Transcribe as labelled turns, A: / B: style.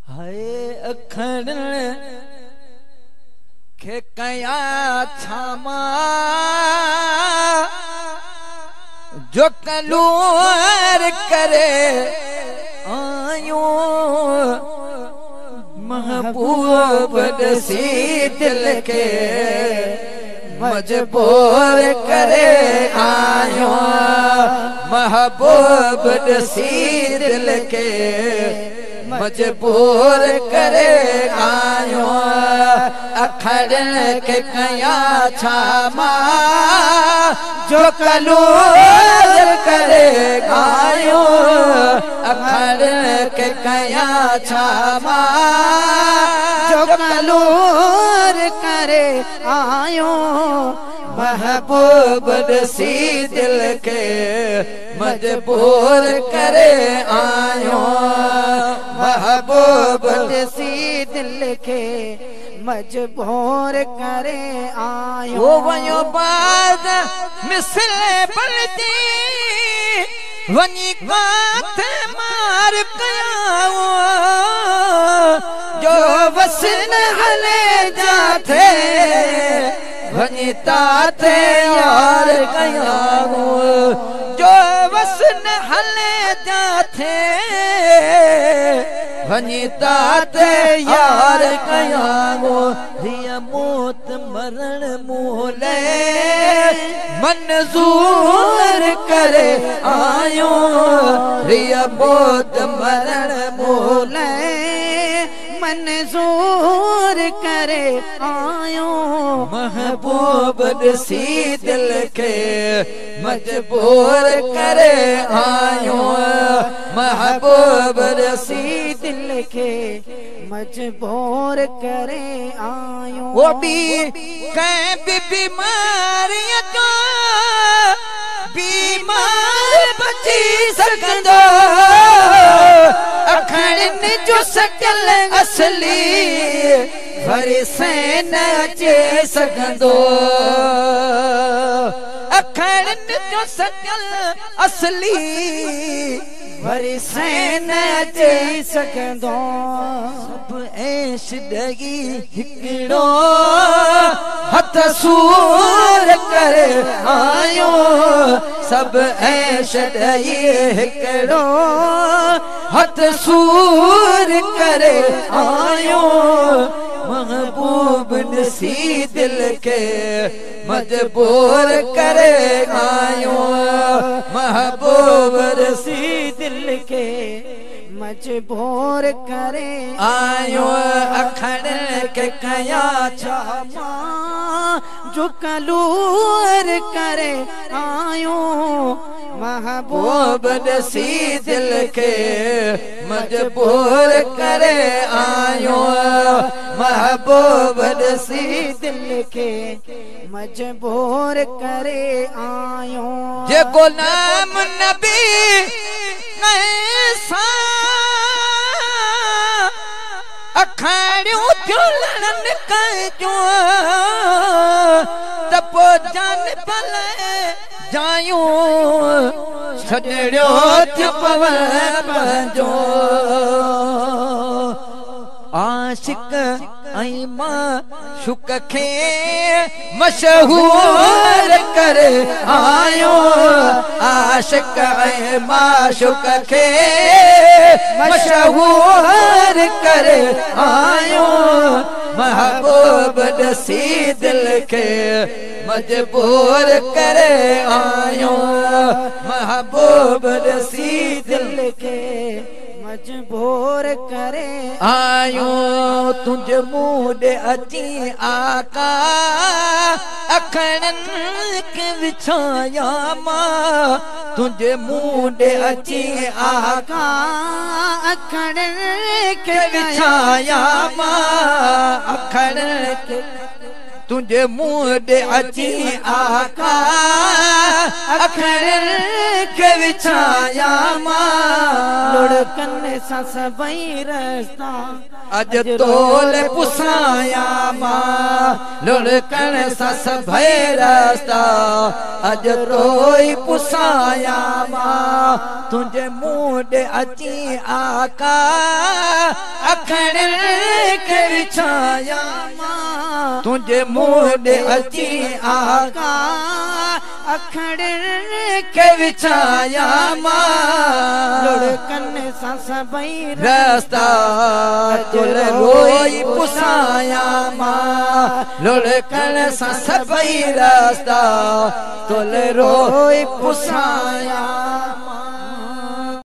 A: हाय अखण के कया छामा जो कलूर करे आयो महबूब दसी दिल के मजबूर करे आयो महबूब दसी दिल के मजबूर करे आयो अखड़ के कया छामा जो कलूर करे आयो अखड़ के कया छामा जो कलूर करे आयो महबूब दसी दिल के मजबूर करे आयो महबूब दसी दिल के मजबूर करे आयो वो वयो बाद मिसल पलती वनी काथ मार कयाओ जो वसन हले जाते वनी ताते यार कयाओ जो वसन हले जाते वनी ताते यार कयाओ रिया मौत मरण मोले मंजूर करे आयो रिया मौत मरण मोले मंजूर करे आयो महबूब दसी दिल के मजबूर करे आयो महबूब दसी दिल के मजबूर करे आयो वो भी कहीं भी बीमारियां तो बीमार बची सकंदो अखड़ जो सकल असली भरी से नचे सकंदो अखड़ जो सकल असली भरी से नचे सकंदो सब ऐश दगी हिकड़ो हथ सूर करे आयो सब ऐश दगी हिकड़ो हथ सूर करे आयो महबूब दसी दिल के मजबूर करे आयो महबूब दसी दिल के मजबूर करे आयो अखड़ के कया छामा जो कलूर करे आयो महबूब दसी दिल के मजबूर करे आयो महबूब दसी दिल के मजबूर करे आयो जे गुलाम नबी अखाड़ियों चुलन कजो तपो जान पले जायूं छड़ियो पवन पंजो आशिक आई मां शुक खे मशहूर करे आयो आशिक आई मां शुक खे मशहूर करे आयो महबूब दसी दिल के मजबूर करे आयो महबूब दसी दिल के मजबूर करे आयो तुझ मुंह अची आका अखड़न के विछाया मां तुझ मुंह अची आका अखड़न के विछाया मां अखड़न के तुझे मुंह अची आका अखड़ के विछाया मां लुढ़कन सा सबई रस्ता अज तोल पुसाया मां लुढ़कन सा सबई रस्ता अज तोई पुसाया मां तुझे मुंह अची आका अखण के विछाया मां तुझे मोड़े अची आका अखण के विछाया मां लुढ़कन सा सबई रास्ता तुल रोई पुसाया मां लुढ़कन सा सबई रास्ता तुल रोई पुसाया।